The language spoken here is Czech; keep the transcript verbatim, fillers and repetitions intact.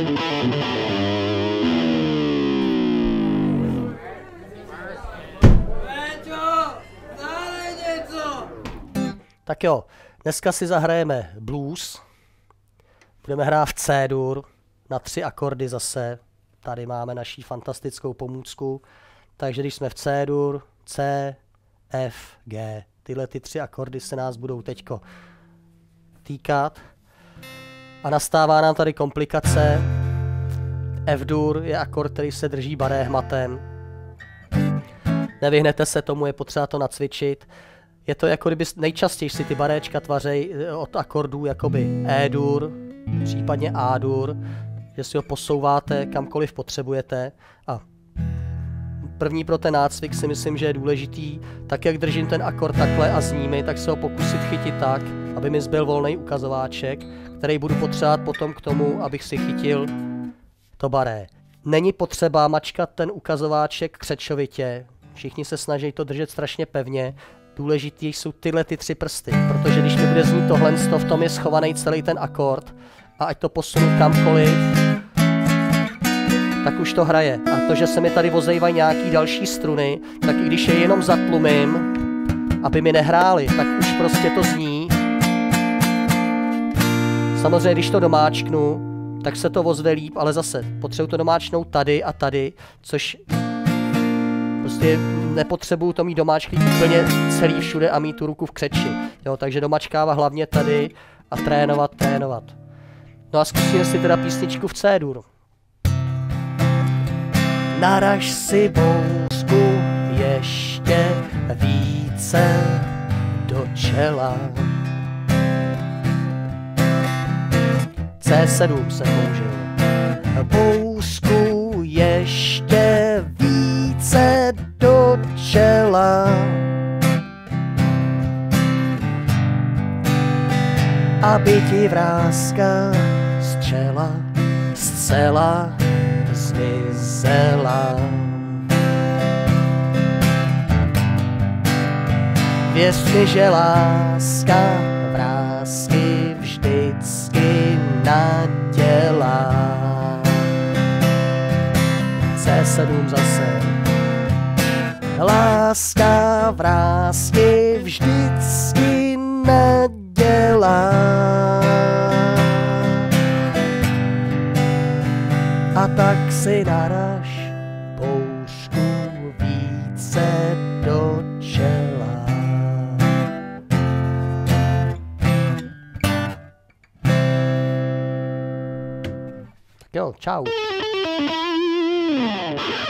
Tak jo, dneska si zahrajeme blues. Budeme hrát v C-dur na tři akordy zase. Tady máme naší fantastickou pomůcku. Takže když jsme v C-dur, C, F, G. Tyhle ty tři akordy se nás budou teďko týkat. A nastává nám tady komplikace. F-dur je akord, který se drží baré hmatem. Nevyhnete se tomu, je potřeba to nacvičit. Je to jako kdyby nejčastěji si ty baréčka tvařejí od akordů jakoby E-dur, případně A-dur, že si ho posouváte kamkoliv potřebujete. A první pro ten nácvik si myslím, že je důležitý, tak jak držím ten akord takhle a zní mi, tak se ho pokusit chytit tak, aby mi zbyl volný ukazováček, který budu potřebovat potom k tomu, abych si chytil to baré. Není potřeba mačkat ten ukazováček křečovitě, všichni se snaží to držet strašně pevně. Důležitý jsou tyhle ty tři prsty, protože když mi bude znít tohle, v tom je schovaný celý ten akord a ať to posunu kamkoliv, tak už to hraje. A to, že se mi tady vozejvají nějaký další struny, tak i když je jenom zatlumím, aby mi nehrály, tak už prostě to zní. Samozřejmě, když to domáčknu, tak se to ozve líp, ale zase potřebuji to domáčknout tady a tady, což prostě nepotřebuju to mít domáčky úplně celý všude a mít tu ruku v křeči. Jo, takže domačkávat hlavně tady a trénovat, trénovat. No a zkusíme si teda písničku v C-dur. Naraž si bousku ještě více do čela. C sedm se použil. Bousku ještě více do čela. Aby ti vrázka z čela zcela zmizela. Věř mi, že láska vrásky vždycky nadělá. C sedm zase. Láska vrásky vždycky nadělá. A tak si naraž bouřku více do čela. Tak jo, čau.